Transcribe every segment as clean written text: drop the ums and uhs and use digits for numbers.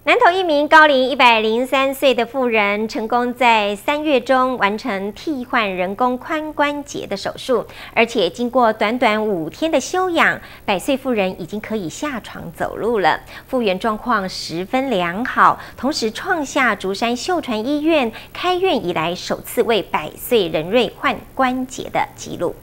南投一名高龄103岁的妇人，成功在3月中完成替换人工髋关节的手术，而且经过短短5天的休养，100岁妇人已经可以下床走路了，复原状况十分良好，同时创下竹山秀传医院开院以来首次为100岁人瑞换关节的纪录。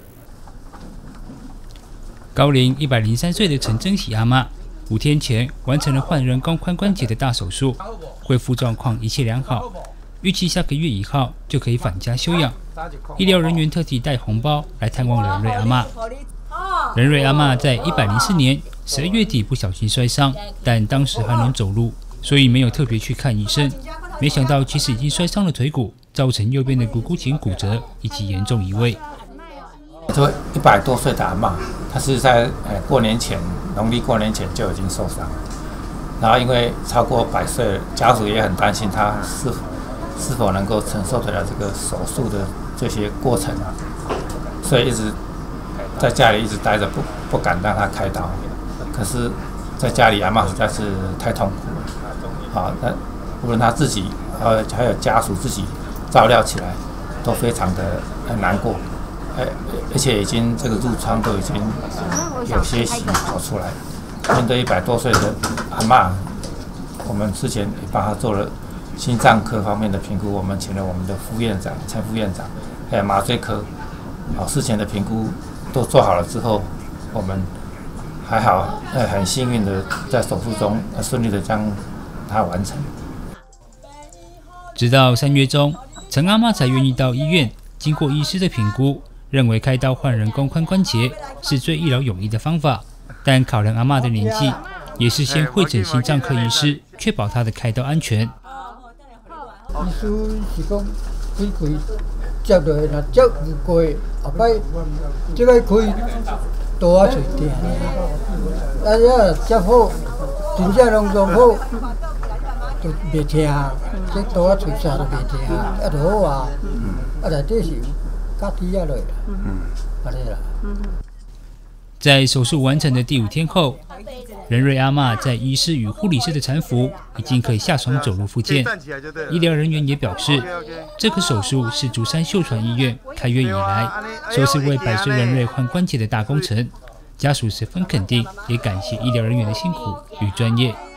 高龄103岁的陈珍喜阿嬷，5天前完成了换人工髋关节的大手术，恢复状况一切良好，预期下个月1号就可以返家休养。医疗人员特地带红包来探望任瑞阿嬷。任瑞阿嬷在104年12月底不小心摔伤，但当时还能走路，所以没有特别去看医生。没想到其实已经摔伤了腿骨，造成右边的股骨颈骨折以及严重移位。 这100多岁的阿嬷，她是在过年前，农历过年前就已经受伤了。然后因为超过100岁了，家属也很担心她是否能够承受得了这个手术的这些过程啊，所以一直在家里一直待着，不敢让她开刀。可是在家里阿嬷实在是太痛苦了，啊，那无论她自己还有家属自己照料起来，都非常的很难过。而且已经这个褥疮都已经有些许跑出来。面对100多岁的阿嬷，我们之前也帮她做了心脏科方面的评估，我们请了我们的副院长、陈副院长，还有麻醉科，事前的评估都做好了之后，我们还好，很幸运的在手术中顺利的将它完成。 直到3月中，陈阿嬷才愿意到医院，经过医师的评估，认为开刀换人工髋关节是最一劳永逸的方法，但考量阿嬷的年纪，也是先会诊心脏科医师，确保她的开刀安全。 医师是讲开接落去，若接唔过，后摆即个开刀啊最疼，啊呀接好，真正拢做好，就袂疼，这刀啊吹啥都袂疼，啊就好啊，啊内底是加体啊落啦，安尼啦。 在手术完成的第5天后，任瑞阿嬷在医师与护理师的搀扶，已经可以下床走路复健。医疗人员也表示，这个手术是竹山秀传医院开院以来首次为100岁任瑞换关节的大工程，家属十分肯定，也感谢医疗人员的辛苦与专业。